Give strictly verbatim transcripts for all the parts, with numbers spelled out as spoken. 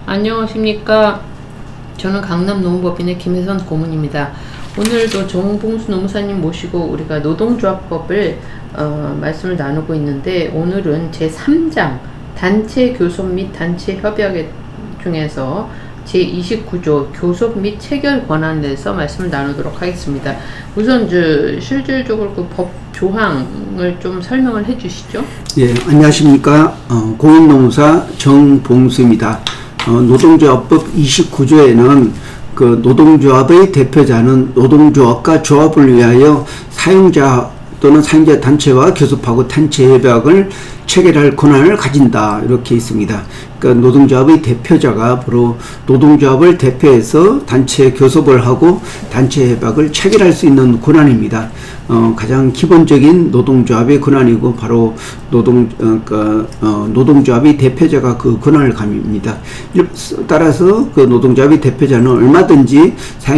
안녕하십니까. 저는 강남노무법인의 김혜선 고문입니다. 오늘도 정봉수 노무사님 모시고 우리가 노동조합법을 어, 말씀을 나누고 있는데, 오늘은 제삼 장 단체 교섭 및 단체 협약 중에서 제이십구 조 교섭 및 체결 권한에 대해서 말씀을 나누도록 하겠습니다. 우선 저 실질적으로 그 법 조항을 좀 설명을 해 주시죠. 예, 안녕하십니까. 어, 공인노무사 정봉수입니다. 어, 노동조합법 이십구 조에는 그 노동조합의 대표자는 노동조합과 조합을 위하여 사용자 또는 사용자 단체와 교섭하고 단체 협약을 체결할 권한을 가진다, 이렇게 있습니다. 그러니까 노동조합의 대표자가 바로 노동조합을 대표해서 단체 교섭을 하고 단체 협약을 체결할 수 있는 권한입니다. 어, 가장 기본적인 노동조합의 권한이고, 바로 노동 어, 그, 어, 노동조합의 대표자가 그 권한을 가집니다. 따라서 그 노동조합의 대표자는 얼마든지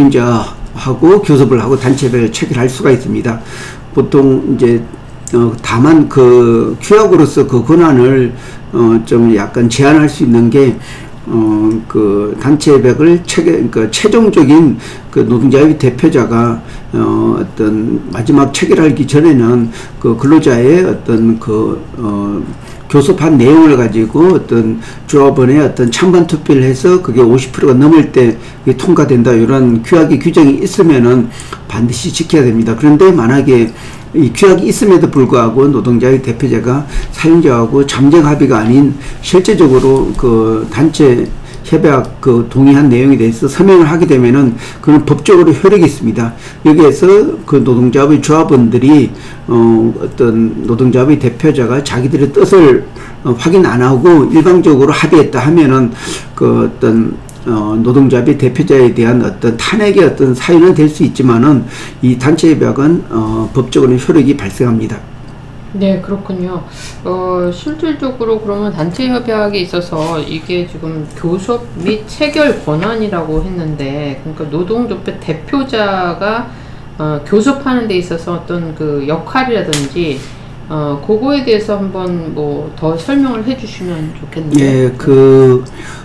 사용자하고 교섭을 하고 단체 협약을 체결할 수가 있습니다. 보통 이제 어, 다만 그 규약으로서 그 권한을 어, 좀 약간 제한할 수 있는 게, 어, 그 단체 협약을 체계, 그러니까 최종적인 그 노동자의 대표자가 어, 어떤 마지막 체결하기 전에는 그 근로자의 어떤 그 어, 교섭한 내용을 가지고 어떤 조합원의 어떤 찬반 투표를 해서 그게 오십 퍼센트가 넘을 때 그게 통과된다, 이런 규약의 규정이 있으면은 반드시 지켜야 됩니다. 그런데 만약에 이 규약이 있음에도 불구하고 노동자의 대표자가 사용자하고 잠정 합의가 아닌 실제적으로 그 단체 협약 그 동의한 내용에 대해서 서명을 하게 되면은 그는 법적으로 효력이 있습니다. 여기에서 그 노동조합의 조합원들이 어 어떤 노동조합의 대표자가 자기들의 뜻을 어 확인 안 하고 일방적으로 합의했다 하면은 그 어떤 어, 노동조합의 대표자에 대한 어떤 탄핵의 어떤 사유는 될 수 있지만은 이 단체 협약은 어, 법적으로는 효력이 발생합니다. 네, 그렇군요. 어, 실질적으로 그러면 단체 협약에 있어서 이게 지금 교섭 및 체결 권한이라고 했는데, 그러니까 노동조합의 대표자가 어, 교섭하는 데 있어서 어떤 그 역할이라든지 어, 그거에 대해서 한번 뭐 더 설명을 해주시면 좋겠네요. 예, 그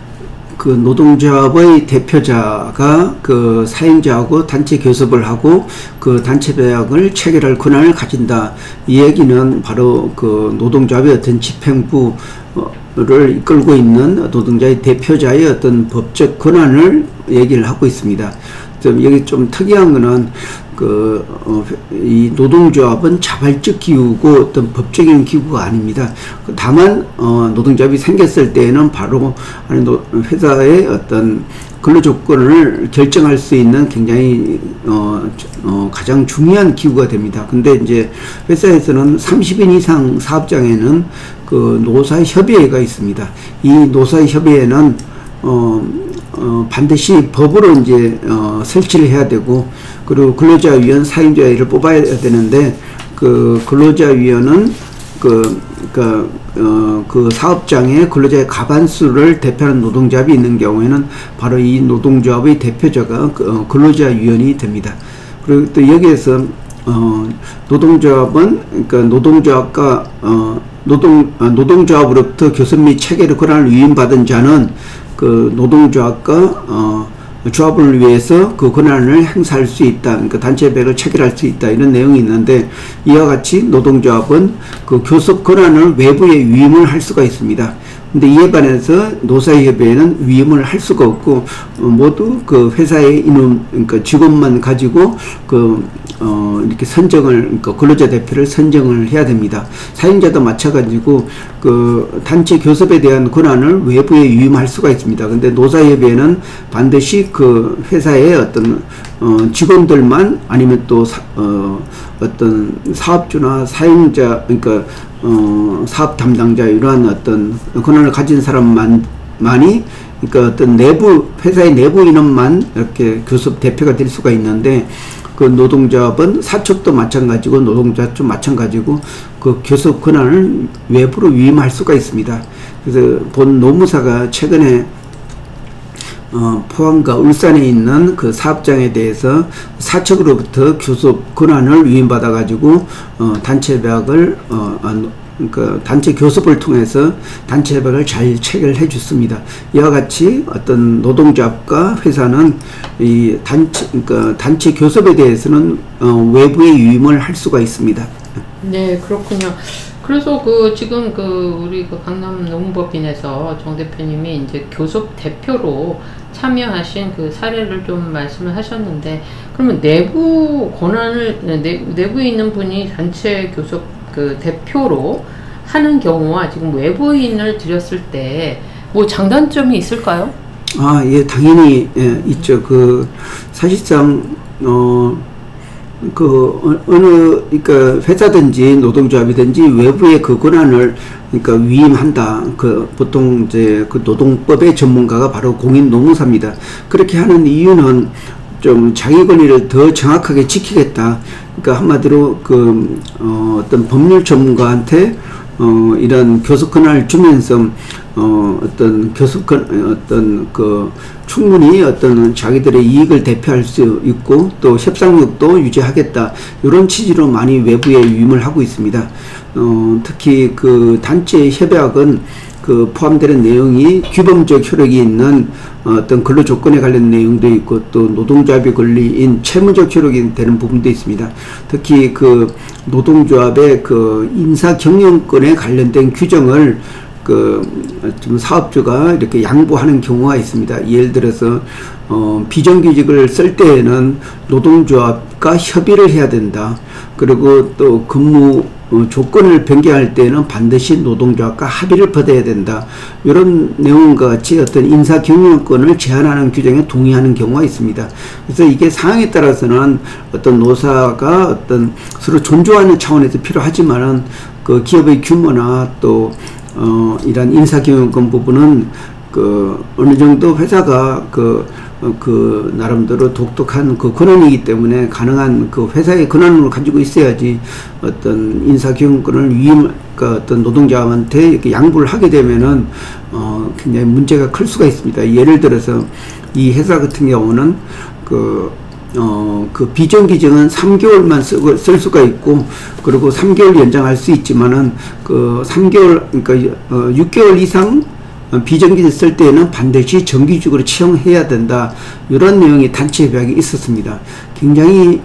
그 노동조합의 대표자가 그 사용자하고 단체 교섭을 하고 그 단체 협약을 체결할 권한을 가진다. 이 얘기는 바로 그 노동조합의 어떤 집행부를 이끌고 있는 노동자의 대표자의 어떤 법적 권한을 얘기를 하고 있습니다. 좀 여기 좀 특이한 거는 그, 어, 이 노동조합은 자발적 기구고 어떤 법적인 기구가 아닙니다. 다만, 어, 노동조합이 생겼을 때에는 바로 회사의 어떤 근로조건을 결정할 수 있는 굉장히, 어, 어, 가장 중요한 기구가 됩니다. 근데 이제 회사에서는 삼십 인 이상 사업장에는 그 노사협의회가 있습니다. 이 노사협의회는, 어, 어, 반드시 법으로 이제, 어, 설치를 해야 되고, 그리고 근로자위원, 사용자위를 뽑아야 되는데, 그 근로자위원은 그, 그, 어, 그 사업장에 근로자의 과반수를 대표하는 노동조합이 있는 경우에는 바로 이 노동조합의 대표자가 그, 어, 근로자위원이 됩니다. 그리고 또 여기에서, 어, 노동조합은, 그러니까 노동조합과, 어, 노동, 어, 노동조합으로부터 교섭 및 체결의 권한을 위임받은 자는 그 노동조합과 어, 조합을 위해서 그 권한을 행사할 수 있다. 그러니까 단체 협약을 체결할 수 있다. 이런 내용이 있는데, 이와 같이 노동조합은 그 교섭 권한을 외부에 위임을 할 수가 있습니다. 근데 이에 반해서 노사협의회는 위임을 할 수가 없고, 어, 모두 그 회사의 인원, 그러니까 직원만 가지고 그 어, 이렇게 선정을, 그러니까 근로자 대표를 선정을 해야 됩니다. 사용자도 마찬가지고, 그, 단체 교섭에 대한 권한을 외부에 위임할 수가 있습니다. 근데 노사협의회는 반드시 그 회사의 어떤, 어, 직원들만, 아니면 또, 사, 어, 어떤 사업주나 사용자, 그러니까, 어, 사업 담당자, 이러한 어떤 권한을 가진 사람만, 많이, 그러니까 어떤 내부, 회사의 내부 인원만 이렇게 교섭 대표가 될 수가 있는데, 그 노동조합은 사측도 마찬가지고 노동조합도 마찬가지고 그 교섭 권한을 외부로 위임할 수가 있습니다. 그래서 본 노무사가 최근에 어, 포항과 울산에 있는 그 사업장에 대해서 사측으로부터 교섭 권한을 위임받아 가지고 어, 단체 협약을 어, 그 단체 교섭을 통해서 단체 협약을 잘 체결해 줬습니다. 이와 같이 어떤 노동조합과 회사는 이 단체, 그러니까 단체 교섭에 대해서는 어, 외부의 유임을 할 수가 있습니다. 네, 그렇군요. 그래서 그 지금 그 우리 그 강남 노무법인에서 정 대표님이 이제 교섭 대표로 참여하신 그 사례를 좀 말씀을 하셨는데, 그러면 내부 권한을 내, 내부에 있는 분이 단체 교섭 그 대표로 하는 경우와 지금 외부인을 들였을 때 뭐 장단점이 있을까요? 아, 예, 당연히 예, 있죠. 그 사실상 어. 그 어느 그러니까 회사든지 노동조합이든지 외부의 그 권한을 그러니까 위임한다. 그 보통 이제 그 노동법의 전문가가 바로 공인노무사입니다. 그렇게 하는 이유는 좀 자기 권리를 더 정확하게 지키겠다. 그러니까 한마디로 그 어, 어떤 법률 전문가한테 어, 이런 교섭 권한을 주면서 어, 어떤 교섭 권, 어떤 그 충분히 어떤 자기들의 이익을 대표할 수 있고 또 협상력도 유지하겠다. 이런 취지로 많이 외부에 유임을 하고 있습니다. 어, 특히 그 단체 협약은 그 포함되는 내용이 규범적 효력이 있는 어떤 근로 조건에 관련 내용도 있고 또 노동조합의 권리인 채무적 효력이 되는 부분도 있습니다. 특히 그 노동조합의 그 인사 경영권에 관련된 규정을 그 좀 사업주가 이렇게 양보하는 경우가 있습니다. 예를 들어서 어 비정규직을 쓸 때에는 노동조합과 협의를 해야 된다. 그리고 또 근무 어, 조건을 변경할 때는 반드시 노동조합과 합의를 받아야 된다. 이런 내용과 같이 어떤 인사 경영권을 제한하는 규정에 동의하는 경우가 있습니다. 그래서 이게 상황에 따라서는 어떤 노사가 어떤 서로 존중하는 차원에서 필요하지만은 그 기업의 규모나 또 어, 이런 인사 경영권 부분은 그 어느 정도 회사가 그 어, 그 나름대로 독특한 그 권한이기 때문에 가능한 그 회사의 권한을 가지고 있어야지 어떤 인사경영권을 위임 그 어떤 노동자한테 이렇게 양보를 하게 되면은 어 굉장히 문제가 클 수가 있습니다. 예를 들어서 이 회사 같은 경우는 그 어, 그 비정규직은 삼 개월만 쓰고, 쓸 수가 있고, 그리고 삼 개월 연장할 수 있지만은, 그 삼 개월, 그러니까, 어, 육 개월 이상 비정규직 쓸 때에는 반드시 정규직으로 채용해야 된다. 이런 내용이 단체 협약에 있었습니다. 굉장히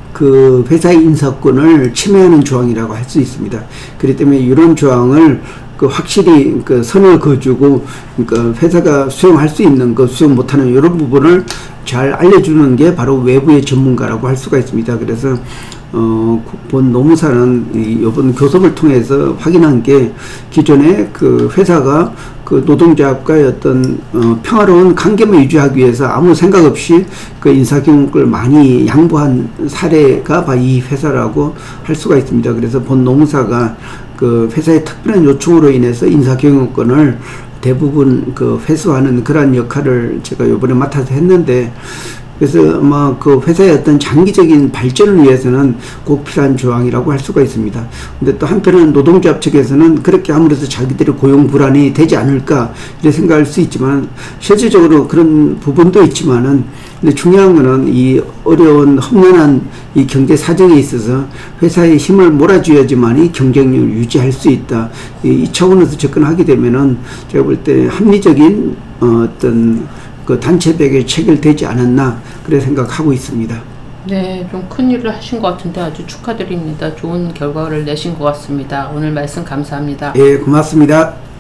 그 회사의 인사권을 침해하는 조항이라고 할 수 있습니다. 그렇기 때문에 이런 조항을 그 확실히 그 선을 그어주고 그러니까 회사가 수용할 수 있는 거 수용 못하는 이런 부분을 잘 알려주는 게 바로 외부의 전문가라고 할 수가 있습니다. 그래서 어, 본 노무사는 이, 이번 교섭을 통해서 확인한 게 기존에 그 회사가 그 노동조합과의 어떤 어, 평화로운 관계만 유지하기 위해서 아무 생각 없이 그 인사경영권을 많이 양보한 사례가 바로 이 회사라고 할 수가 있습니다. 그래서 본 노무사가 그 회사의 특별한 요청으로 인해서 인사경영권을 대부분 그 회수하는 그러한 역할을 제가 이번에 맡아서 했는데, 그래서 아마 그 회사의 어떤 장기적인 발전을 위해서는 꼭 필요한 조항이라고 할 수가 있습니다. 근데 또 한편은 노동조합 측에서는 그렇게 아무래도 자기들의 고용 불안이 되지 않을까 이렇게 생각할 수 있지만 실질적으로 그런 부분도 있지만은 근데 중요한 거는 이 어려운 험난한 이 경제 사정에 있어서 회사의 힘을 몰아줘야지만이 경쟁력을 유지할 수 있다. 이, 이 차원에서 접근하게 되면은 제가 볼 때 합리적인 어, 어떤 그 단체백에 체결되지 않았나 그래 생각하고 있습니다. 네, 좀 큰일을 하신 것 같은데 아주 축하드립니다. 좋은 결과를 내신 것 같습니다. 오늘 말씀 감사합니다. 예, 고맙습니다.